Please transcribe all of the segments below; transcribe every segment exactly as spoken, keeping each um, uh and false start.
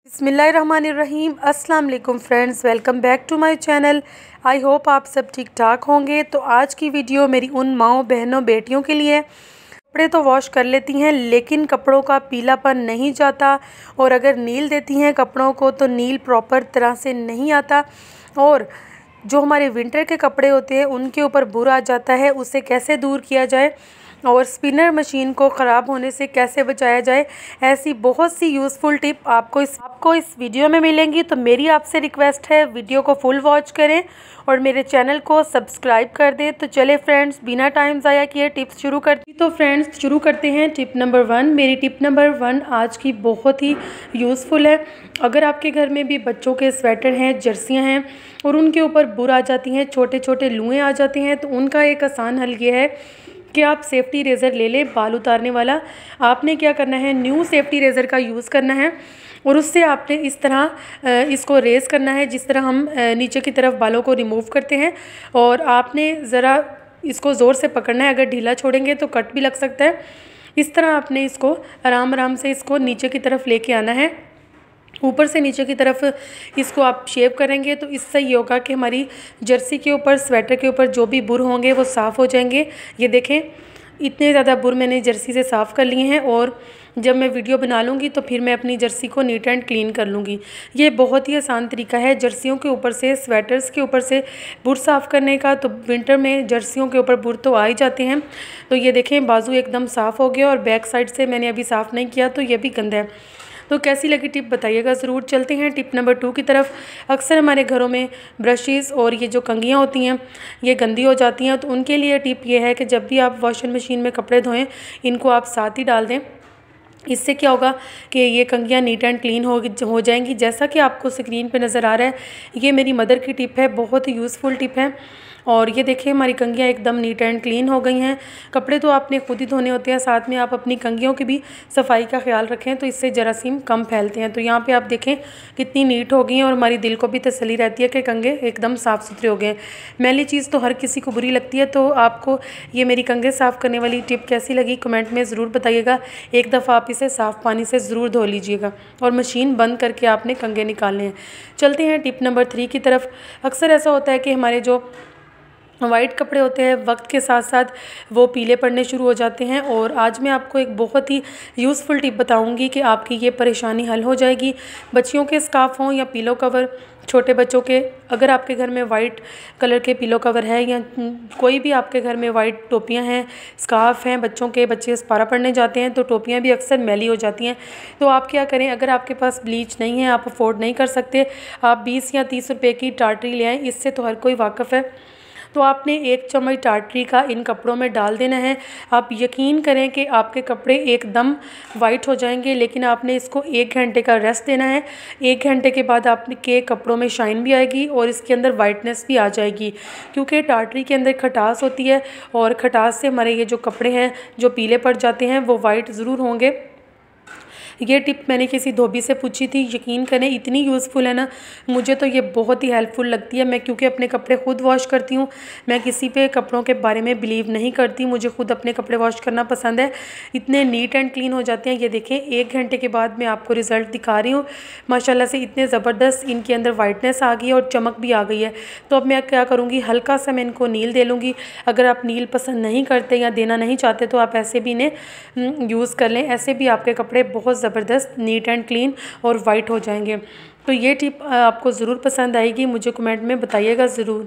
बिस्मिल्लाहिर्रहमानिर्रहीम। अस्सलाम वालेकुम friends, welcome back to my channel. I hope आप सब ठीक ठाक होंगे। तो आज की वीडियो मेरी उन माओ बहनों बेटियों के लिए, कपड़े तो वॉश कर लेती हैं लेकिन कपड़ों का पीलापन नहीं जाता, और अगर नील देती हैं कपड़ों को तो नील प्रॉपर तरह से नहीं आता, और जो हमारे विंटर के कपड़े होते हैं उनके ऊपर बुर आ जाता है। उसे कैसे दूर किया जाए और स्पिनर मशीन को ख़राब होने से कैसे बचाया जाए, ऐसी बहुत सी यूज़फुल टिप आपको इस आपको इस वीडियो में मिलेंगी। तो मेरी आपसे रिक्वेस्ट है, वीडियो को फुल वॉच करें और मेरे चैनल को सब्सक्राइब कर दें। तो चले फ्रेंड्स, बिना टाइम ज़ाया किए टिप्स शुरू करती तो फ्रेंड्स शुरू करते हैं टिप नंबर वन। मेरी टिप नंबर वन आज की बहुत ही यूज़फुल है। अगर आपके घर में भी बच्चों के स्वेटर हैं, जर्सियाँ हैं और उनके ऊपर बुर आ जाती हैं, छोटे छोटे लुएँ आ जाते हैं, तो उनका एक आसान हल ये है कि आप सेफ्टी रेज़र ले लें, बाल उतारने वाला। आपने क्या करना है, न्यू सेफ्टी रेज़र का यूज़ करना है और उससे आपने इस तरह इसको रेज़ करना है जिस तरह हम नीचे की तरफ बालों को रिमूव करते हैं, और आपने ज़रा इसको ज़ोर से पकड़ना है। अगर ढीला छोड़ेंगे तो कट भी लग सकता है। इस तरह आपने इसको आराम आराम से इसको नीचे की तरफ लेके आना है। ऊपर से नीचे की तरफ इसको आप शेव करेंगे तो इससे ये होगा कि हमारी जर्सी के ऊपर, स्वेटर के ऊपर जो भी बुर होंगे वो साफ़ हो जाएंगे। ये देखें, इतने ज़्यादा बुर मैंने जर्सी से साफ़ कर लिए हैं, और जब मैं वीडियो बना लूँगी तो फिर मैं अपनी जर्सी को नीट एंड क्लीन कर लूँगी। ये बहुत ही आसान तरीका है जर्सियों के ऊपर से, स्वेटर्स के ऊपर से बुर साफ़ करने का। तो विंटर में जर्सियों के ऊपर बुर तो आ ही जाते हैं। तो ये देखें, बाजू एकदम साफ़ हो गया, और बैक साइड से मैंने अभी साफ़ नहीं किया तो ये भी गंदा है। तो कैसी लगी टिप बताइएगा ज़रूर। चलते हैं टिप नंबर टू की तरफ। अक्सर हमारे घरों में ब्रशेज़ और ये जो कंघियाँ होती हैं ये गंदी हो जाती हैं, तो उनके लिए टिप ये है कि जब भी आप वॉशिंग मशीन में कपड़े धोएं, इनको आप साथ ही डाल दें। इससे क्या होगा कि ये कंघियाँ नीट एंड क्लीन हो हो जाएंगी। जैसा कि आपको स्क्रीन पे नज़र आ रहा है, ये मेरी मदर की टिप है, बहुत ही यूज़फुल टिप है। और ये देखिए, हमारी कंघियाँ एकदम नीट एंड क्लीन हो गई हैं। कपड़े तो आपने खुद ही धोने होते हैं, साथ में आप अपनी कंघियों की भी सफाई का ख्याल रखें, तो इससे जरासीम कम फैलते हैं। तो यहाँ पे आप देखें कितनी नीट हो गई हैं, और हमारी दिल को भी तसल्ली रहती है कि कंघे एकदम साफ़ सुथरे हो गए हैं। मैली चीज़ तो हर किसी को बुरी लगती है। तो आपको ये मेरी कंघे साफ़ करने वाली टिप कैसी लगी कमेंट में ज़रूर बताइएगा। एक दफ़ा आप इसे साफ़ पानी से ज़रूर धो लीजिएगा, और मशीन बंद करके आपने कंघे निकालने हैं। चलते हैं टिप नंबर थ्री की तरफ। अक्सर ऐसा होता है कि हमारे जो वाइट कपड़े होते हैं वक्त के साथ साथ वो पीले पड़ने शुरू हो जाते हैं, और आज मैं आपको एक बहुत ही यूज़फुल टिप बताऊंगी कि आपकी ये परेशानी हल हो जाएगी। बच्चियों के स्कार्फ हों या पीलो कवर, छोटे बच्चों के, अगर आपके घर में वाइट कलर के पीलो कवर है या कोई भी आपके घर में वाइट टोपियां हैं, स्कार्फ हैं बच्चों के, बच्चे पारा पढ़ने जाते हैं तो टोपियां भी अक्सर मैली हो जाती हैं। तो आप क्या करें, अगर आपके पास ब्लीच नहीं है, आप अफोर्ड नहीं कर सकते, आप बीस या तीस रुपये की टाटरी ले आएँ। इससे तो हर कोई वाकिफ़ है। तो आपने एक चम्मच टाटरी का इन कपड़ों में डाल देना है। आप यकीन करें कि आपके कपड़े एकदम वाइट हो जाएंगे, लेकिन आपने इसको एक घंटे का रेस्ट देना है। एक घंटे के बाद आपके कपड़ों में शाइन भी आएगी और इसके अंदर वाइटनेस भी आ जाएगी, क्योंकि टाटरी के अंदर खटास होती है, और खटास से हमारे ये जो कपड़े हैं जो पीले पड़ जाते हैं वो वाइट ज़रूर होंगे। ये टिप मैंने किसी धोबी से पूछी थी, यकीन करें इतनी यूज़फुल है ना, मुझे तो ये बहुत ही हेल्पफुल लगती है। मैं क्योंकि अपने कपड़े खुद वॉश करती हूँ, मैं किसी पे कपड़ों के बारे में बिलीव नहीं करती, मुझे खुद अपने कपड़े वॉश करना पसंद है। इतने नीट एंड क्लीन हो जाते हैं। ये देखें, एक घंटे के बाद मैं आपको रिज़ल्ट दिखा रही हूँ। माशाल्लाह से इतने ज़बरदस्त इनके अंदर वाइटनेस आ गई है और चमक भी आ गई है। तो अब मैं क्या करूँगी, हल्का सा मैं इनको नील दे लूँगी। अगर आप नील पसंद नहीं करते या देना नहीं चाहते तो आप ऐसे भी इन्हें यूज़ कर लें, ऐसे भी आपके कपड़े बहुत ज़बरदस्त नीट एंड क्लीन और वाइट हो जाएंगे। तो ये टिप आपको ज़रूर पसंद आएगी, मुझे कमेंट में बताइएगा ज़रूर।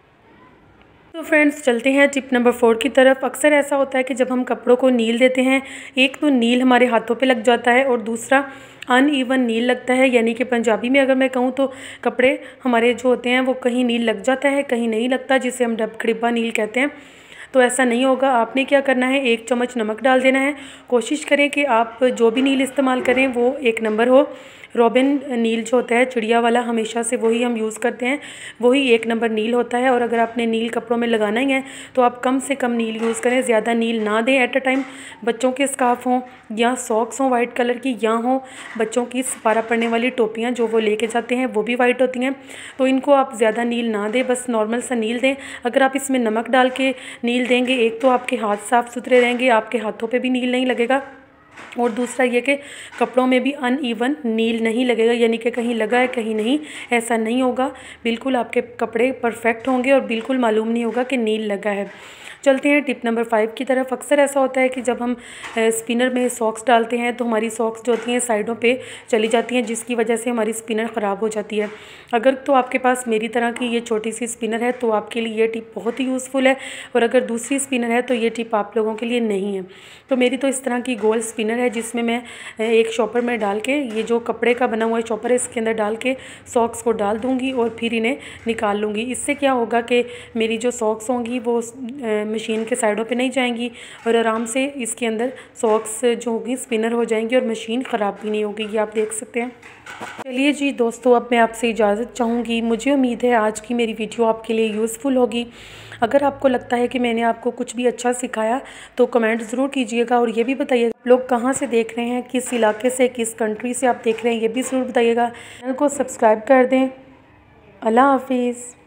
तो फ्रेंड्स चलते हैं टिप नंबर फोर की तरफ। अक्सर ऐसा होता है कि जब हम कपड़ों को नील देते हैं, एक तो नील हमारे हाथों पे लग जाता है और दूसरा अनइवन नील लगता है, यानी कि पंजाबी में अगर मैं कहूँ तो कपड़े हमारे जो होते हैं वो कहीं नील लग जाता है, कहीं नहीं लगता, जिसे हम डबखड़िब्बा नील कहते हैं। तो ऐसा नहीं होगा। आपने क्या करना है, एक चम्मच नमक डाल देना है। कोशिश करें कि आप जो भी नील इस्तेमाल करें वो एक नंबर हो। रॉबिन नील जो होता है चिड़िया वाला, हमेशा से वही हम यूज़ करते हैं, वही एक नंबर नील होता है। और अगर आपने नील कपड़ों में लगाना ही है तो आप कम से कम नील यूज़ करें, ज़्यादा नील ना दें एट अ टाइम। बच्चों के स्कार्फ हों या सॉक्स हों वाइट कलर की, या हों बच्चों की सपारा पड़ने वाली टोपियाँ जो वो लेके जाते हैं वो भी वाइट होती हैं, तो इनको आप ज़्यादा नील ना दें, बस नॉर्मल सा नील दें। अगर आप इसमें नमक डाल के नील देंगे, एक तो आपके हाथ साफ़ सुथरे रहेंगे, आपके हाथों पर भी नील नहीं लगेगा, और दूसरा ये कि कपड़ों में भी अनइवन नील नहीं लगेगा, यानी कि कहीं लगा है कहीं नहीं, ऐसा नहीं होगा। बिल्कुल आपके कपड़े परफेक्ट होंगे और बिल्कुल मालूम नहीं होगा कि नील लगा है। चलते हैं टिप नंबर फाइव की तरफ। अक्सर ऐसा होता है कि जब हम स्पिनर में सॉक्स डालते हैं तो हमारी सॉक्स जो होती हैं साइडों पे चली जाती हैं, जिसकी वजह से हमारी स्पिनर ख़राब हो जाती है। अगर तो आपके पास मेरी तरह की ये छोटी सी स्पिनर है तो आपके लिए ये टिप बहुत ही यूज़फुल है, और अगर दूसरी स्पिनर है तो ये टिप आप लोगों के लिए नहीं है। तो मेरी तो इस तरह की गोल स्पिनर है जिसमें मैं एक शॉपर में डाल के, ये जो कपड़े का बना हुआ है शॉपर है, इसके अंदर डाल के सॉक्स को डाल दूँगी और फिर इन्हें निकाल लूँगी। इससे क्या होगा कि मेरी जो सॉक्स होंगी वो मशीन के साइडों पे नहीं जाएंगी और आराम से इसके अंदर सॉक्स जो होगी स्पिनर हो जाएंगी और मशीन ख़राब भी नहीं होगी। ये आप देख सकते हैं। चलिए जी दोस्तों, अब मैं आपसे इजाज़त चाहूँगी। मुझे उम्मीद है आज की मेरी वीडियो आपके लिए यूज़फुल होगी। अगर आपको लगता है कि मैंने आपको कुछ भी अच्छा सिखाया तो कमेंट ज़रूर कीजिएगा, और ये भी बताइएगा आप लोग कहाँ से देख रहे हैं, किस इलाके से, किस कंट्री से आप देख रहे हैं, ये भी ज़रूर बताइएगा। चैनल को सब्सक्राइब कर दें। अल्लाह हाफिज़।